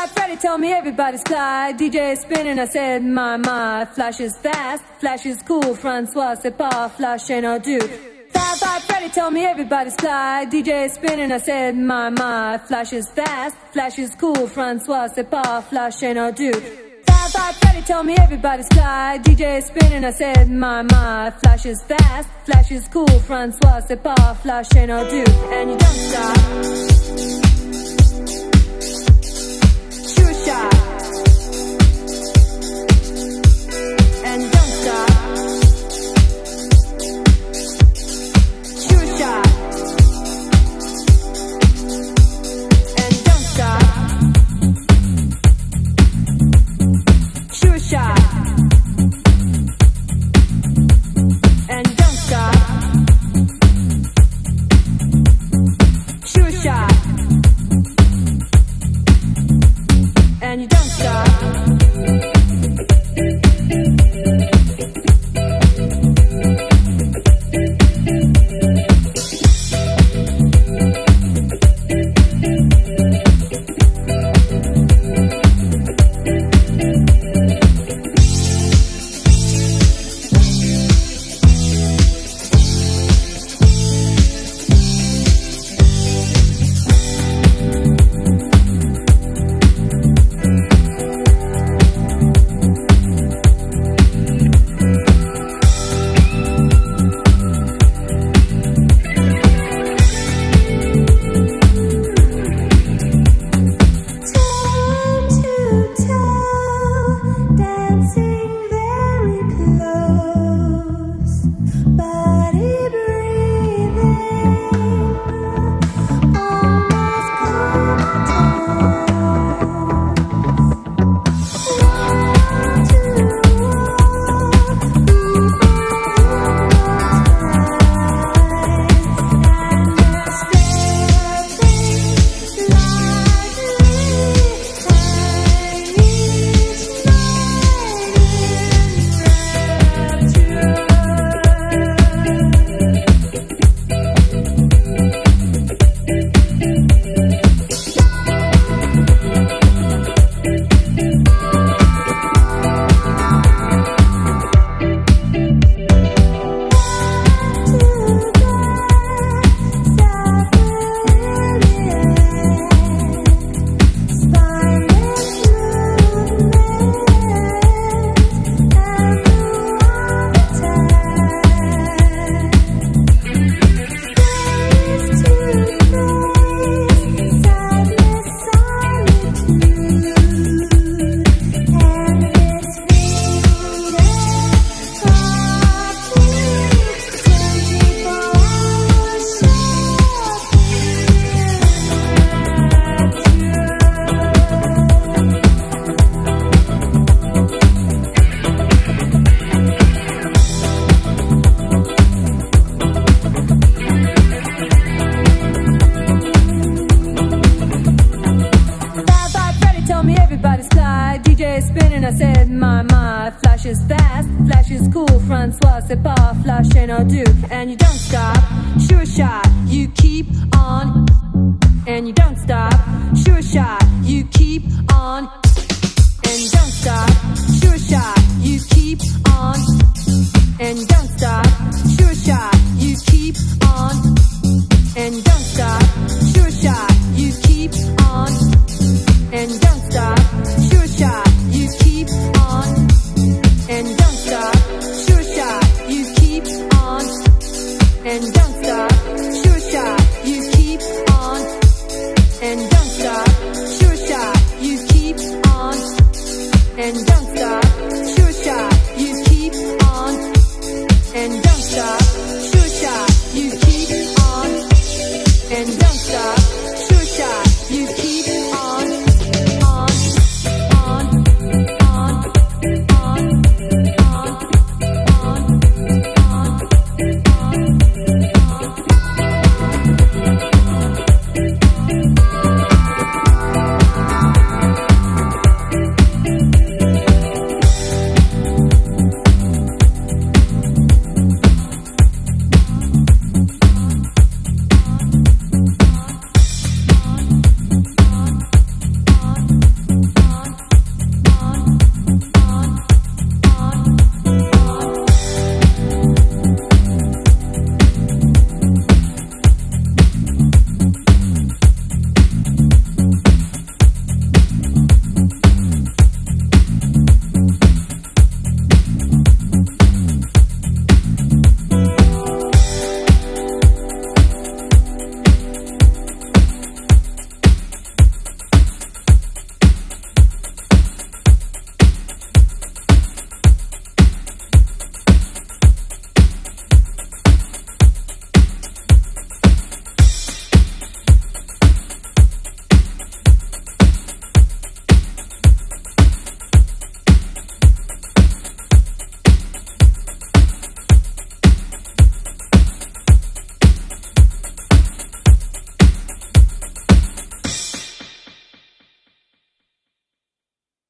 Bye, Freddy told me everybody's fly. DJ spinning, I said, my. Flash is fast, flash is cool. Francois, c'est pas flash ain't no dude. Bye, Freddy told me everybody's fly. DJ spinning, I said, my. Flash is fast, flash is cool. Francois, c'est pas flash ain't no dude. Bye, Freddy told me everybody's fly. DJ spinning, I said, my. Flash is fast, flash is cool. Francois, c'est pas flash ain't no dude. And you don't stop. Sure shot. And you don't stop. Sure shot. And you don't stop. Sure shot. And you don't stop. Sure shot. And you don't stop. I said, my, flash is fast, flash is cool. Francois, c'est pas flash ain't no dude. And you don't stop, sure shot, you keep on. And you don't stop, sure shot, you keep on. And you don't stop, sure shot, you keep on. And you don't stop, sure shot, you keep on. And you don't stop, sure shot, you keep on. And you don't stop.